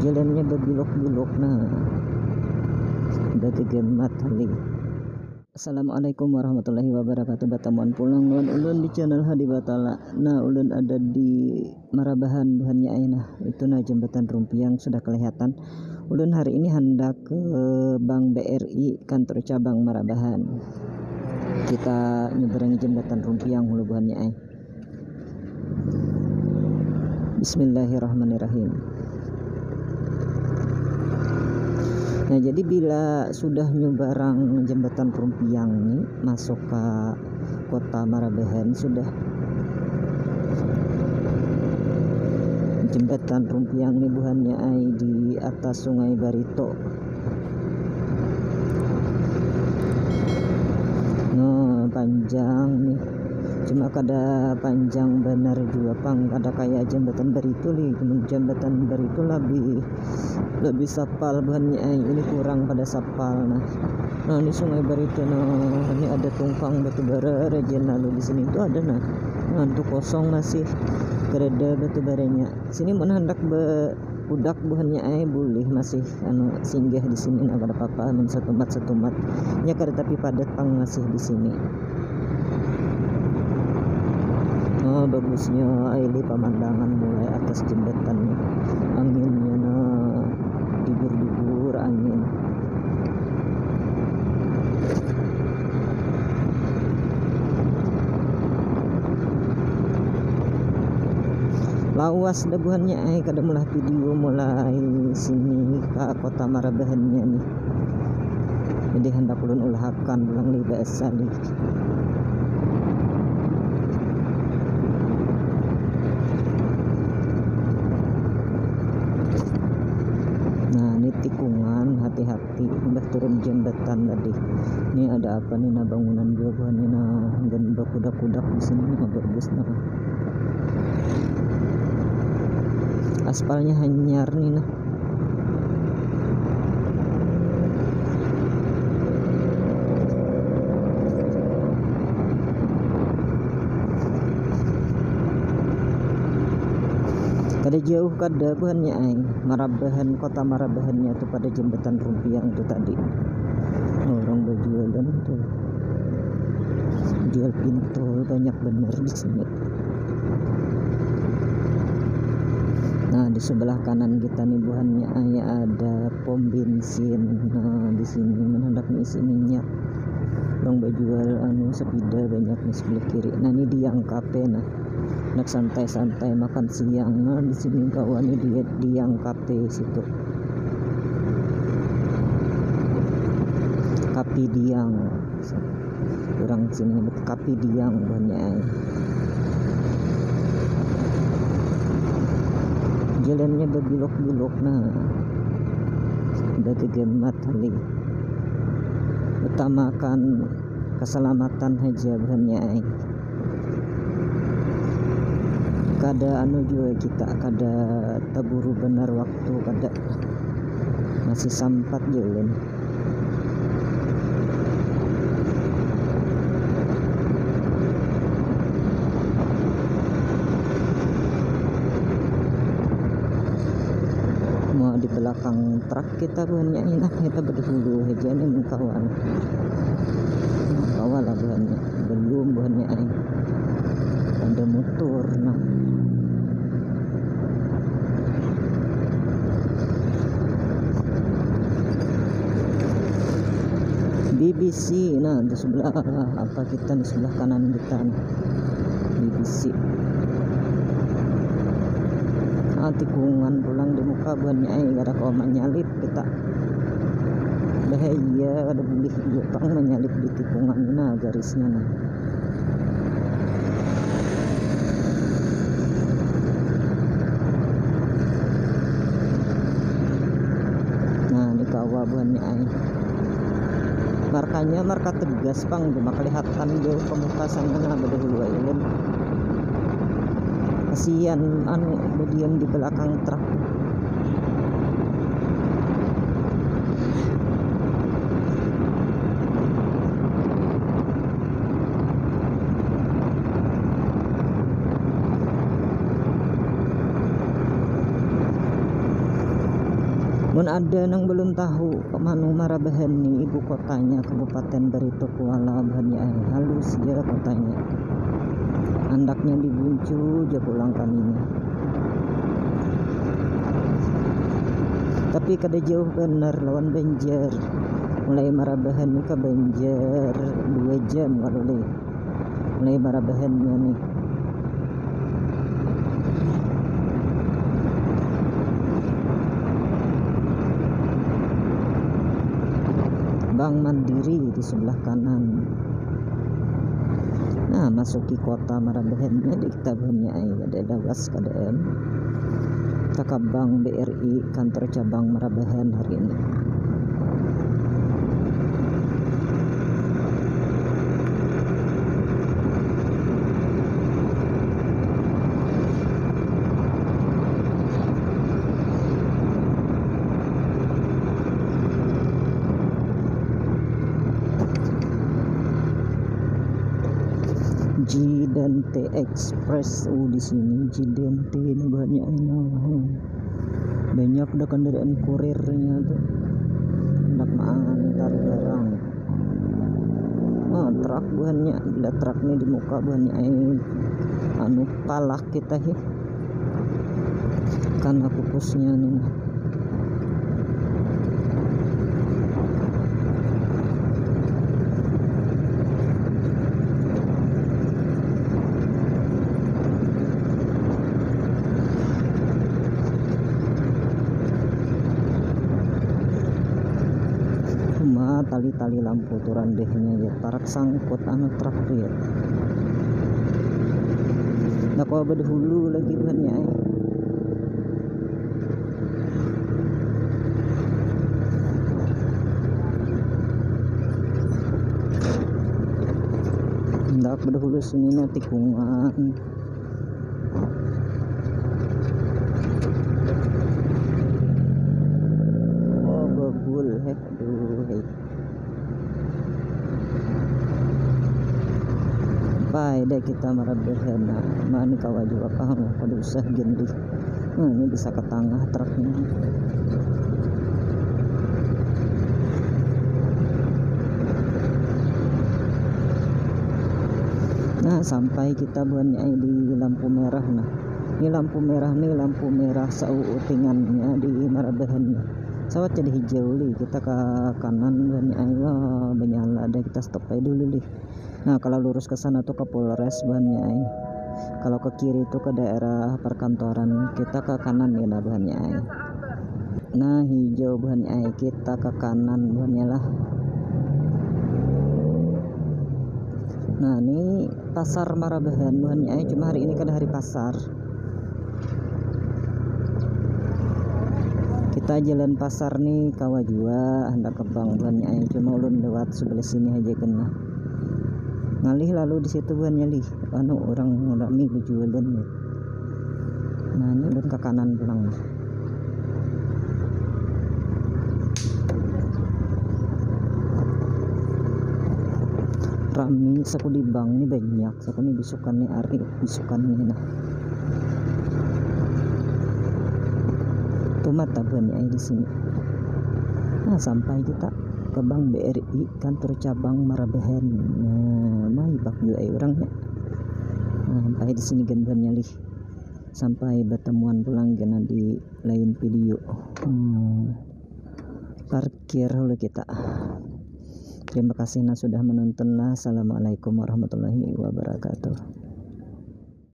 jalannya berbelok-belok nah udah kegemat kali. Assalamualaikum warahmatullahi wabarakatuh. Batamuan pulang lawan ulun di channel Hadi Batala. Nah ulun ada di Marabahan bahannya Ainah itu nah jembatan Rumpiang sudah kelihatan. Ulun hari ini hendak ke Bank BRI kantor cabang Marabahan. Kita nyeberangi jembatan Rumpiang hulu bahannya Ainah. Bismillahirrahmanirrahim. Nah jadi bila sudah nyeberang jembatan Rumpiang nih masuk ke kota Marabahan, sudah jembatan Rumpiang nih buhannya di atas Sungai Barito. Nah panjang nih, cuma kada panjang benar juga pang, kada kayak jembatan Barito nih. Jembatan Barito lebih sapal bahannya ini kurang pada sapal. Nah ini Sungai Barito. Nah ini ada tumpang batubara regen lalu di sini itu ada nah untuk kosong masih kereda batubaranya. Sini mau hendak udak bahannya boleh masih singgah di sini nah kada apa-apa men setumat nya kada tapi padat pang masih di sini. Oh bagusnya ini pemandangan mulai atas jembatan, anginnya nah dibur angin. Lawas dabuhannya kada mulai video mulai sini ke kota Marabahannya nih. Jadi hendak ulun ulahakan ulang liba esali. Nah ini tikungan, hati-hati udah turun jembatan tadi. Ini ada apa nih nah bangunan juga buahnya nah dan kuda-kuda di sini nah bagus nah. Aspalnya hanyar nih nah. Kada jauh kada buhannya Marabahan, kota Marabahannya tuh pada jembatan Rumpiang itu tadi. Orang berjualan tuh, jual pintu banyak bener di sini. Nah di sebelah kanan kita nih buhannya ada pom bensin. Nah di sini hendak ngisi minyak. Orang berjual sepeda banyak di sebelah kiri. Nah ini di yang kafe nah. Nak santai-santai makan siang. Nah di sini kawan ini di yang kafe situ. Kapi Diang. Orang sini nyebut Kapi Diang banyak. Jalannya berbelok-belok nah. Udah kegemat kali. Utamakan keselamatan aja banyak. Kada juga kita kada taburu benar waktu, kada masih sampat jalan. Mau di belakang truk kita banyak enak kita berdulu aja nih kawan. Kawal lah banyak belum banyak ada motor nah. BBC nah di sebelah apa kita di sebelah kanan kita nih. BBC tikungan pulang di muka banyak gara kau menyalip kita bahaya ada boleh jepang menyalip di tikungan nah garisnya nah. Nah ini kawa banyak markanya marka tegas pang cuma kelihatan jauh pemuka sana ada dulu ilin. Kasihan bedian di belakang truk. Mun ada yang belum tahu Manu Marabahan nih ibu kotanya Kabupaten Barito Kuala banyak halus ya kotanya. Andaknya dibuncu aja pulang kami. Tapi kada jauh benar lawan Banjar. Mulai Marabahan nih ke Banjar 2 jam kalau deh. Mulai Marabahannya nih. Bank Mandiri di sebelah kanan. Nah, masuki kota Marabahannya di kitabannya ada lawas keadaan. Kita Bank BRI kantor cabang Marabahan hari ini. Jidante Express di sini Jidante ini banyak udah kendaraan kurirnya tuh hendak mengantar barang. Truk banyak bila truk nih di muka banyak palak kita karena kupusnya nih. Tali-tali lampu turan dehnya ya tarak sangkut truk tuh ya. Nah kau berdahulu lagi banyak ndak berdahulu sini na tikungan. Bebul aduh Bye deh kita Marabahan. Mana kau juga paham pada usah gendih. Ini bisa ke tengah truknya. Nah sampai kita banyak di lampu merah. Nah ini lampu merah sauutingannya di Marabahan. Sawat jadi hijau li kita ke kanan banyak ada kita stop aja dulu li. Nah kalau lurus ke sana tuh ke Polres banyak. Kalau ke kiri itu ke daerah perkantoran, kita ke kanan ya banyak. Nah hijau banyak kita ke kanan banyak lah. Nah ini pasar Marabahan banyak cuma hari ini kan hari pasar. Kita jalan pasar nih kawa jua hendak ke Bank banyak cuma ulun lewat sebelah sini aja kena. Ngalih lalu di situ banyak lih orang rame berjualan ya. Nah ini ulun ke kanan pulang. Rame saku di Bank ini banyak saku nih bisukan nih ari bisukan ini nah. Tomat banyak di sini. Nah sampai kita ke Bank BRI kantor cabang Marabahan. Nah mai bak juga orangnya. Nah sampai di sini ganbannya lih. Sampai bertemuan pulang gana di lain video. Parkir dulu kita. Terima kasih sudah menonton. Assalamualaikum warahmatullahi wabarakatuh.